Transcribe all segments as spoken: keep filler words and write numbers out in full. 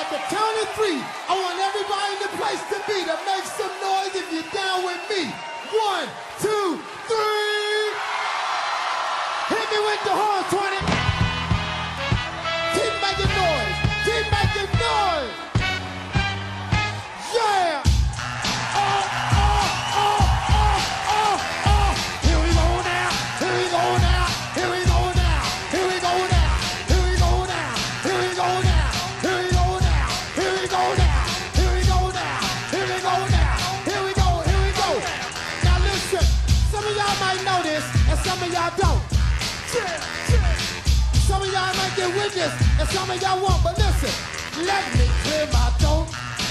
at the count of three, I want everybody in the place to be to make some noise if you're down with me. One, two, three. Hit me with the horn, twenty. Keep making noise. Keep making noise. Yeah. Oh, oh, oh, oh, oh, oh. Here we go now. Here we go now. Here we go now. Here we go now. Here we go now. Here we go now. Here we go now. Here we go now. Here we go now. Here we go now. Here we go. Here we go. Now listen. Some of y'all might know this, and some of y'all don't. Some of y'all might get with this, and some of y'all won't. But listen, let me clear my throat.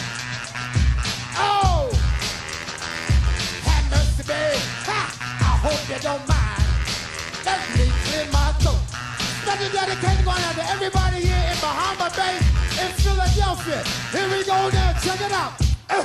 Oh, have mercy, babe. Ha! I hope you don't mind. Let me clear my throat. Special dedication going out to everybody here in Bahama Bay, in Philadelphia. Here we go now. Check it out. To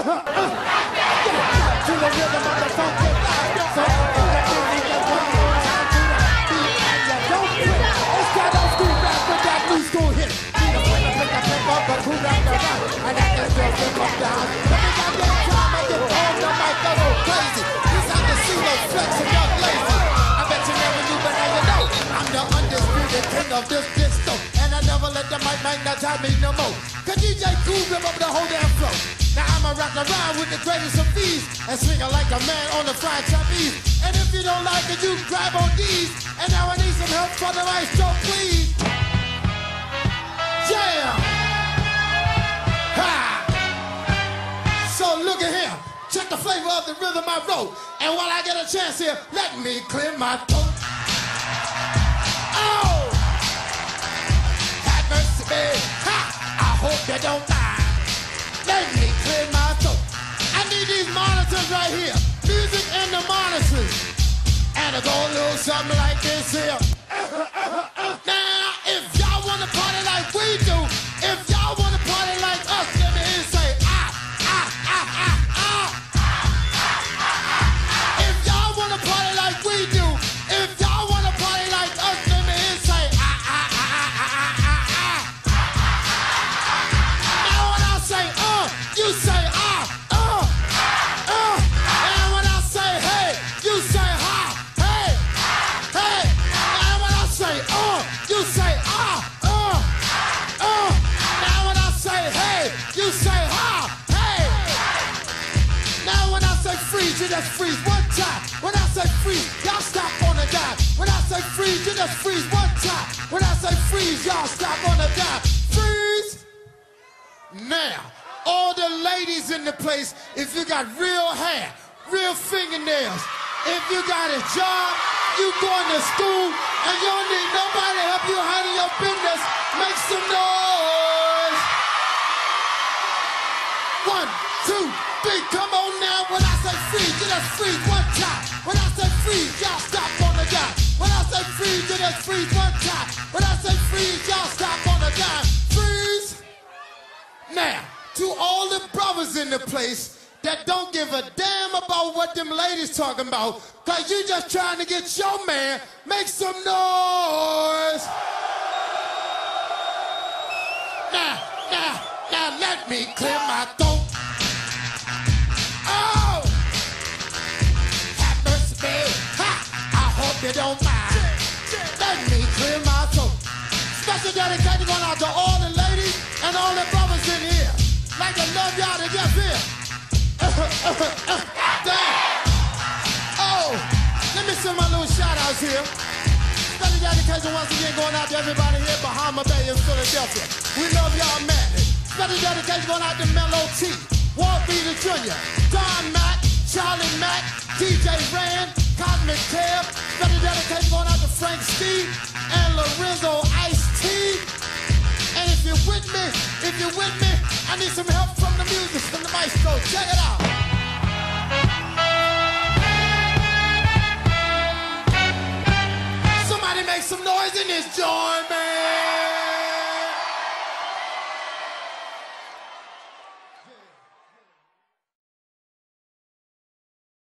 the rhythm of the funky life. So everything is one more time to the beat, and you don't quit. It's got old school rap with that new school hit. Need a friend to pick a pick up, but who rap the rap? And that can still pick up the house. Every goddamn time I get on the mic, I go crazy. This how the see those flexing young lazy. I bet you never knew, but now you know. I'm the undisputed king of this disco, and I never let the mic mic not tie me no more. Cause D J Cool rip up the whole damn flow. Now I'ma rock around with the greatest of ease and swing it like a man on the fried trapeze. And if you don't like it, you grab on these. And now I need some help for the maestro, please. Yeah! Ha! So look at here. Check the flavor of the rhythm I wrote. And while I get a chance here, let me clear my throat. Oh! Have mercy, babe. Ha! I hope you don't mind. Let me clear my throat. I need these monitors right here. Music and the monitors. And it go a little something like this here. Now, if y'all wanna party like we do, if y'all wanna party like us, let me hear you say ah, ah, ah, ah, ah. If y'all wanna party like we do, if y'all wanna party like us, let me hear you say ah, ah, ah, ah, ah, ah, ah. Now when I say uh, you say ah, uh, uh. And when I say hey, you say ha, hey, hey. And when I say uh, you say ah, uh, uh. Now when I say hey, you say ha, hey. Now when I say freeze, you just freeze one time. When I say freeze, y'all stop on the dime. When I say freeze, you just freeze one time. When I say freeze, y'all stop on the dime. Freeze. Now, all the ladies in the place, if you got real hair, real fingernails, if you got a job, you going to school, and you don't need nobody to help you handle your business, make some noise. One, two, three, come on now. When I say freeze, you just freeze one time. When I say freeze, y'all stop on the dime. When I say freeze, you just freeze one time. When I say freeze, y'all stop on the dime. Freeze. Now, to all the brothers in the place that don't give a damn about what them ladies talking about, cause you just trying to get your man, make some noise. Now, now, now let me clear my throat. Oh! Have mercy, babe. Ha! I hope you don't mind. Let me clear my throat. Special dedication going out to all the ladies and all the brothers in here. Like I love y'all to get here. Damn. Oh, let me send my little shout outs here. Special dedication once again going out to everybody here in Bahama Bay in Philadelphia. We love y'all madly. Special dedication going out to Mellow T, Walt Beater Junior, Don Mack, Charlie Mack, D J Rand, Cosmic Kev. Special dedication going out to Frank Steve and Lorenzo Ice-T. And if you're with me, if you're with me, I need some help from the music, from the maestro. Check it out.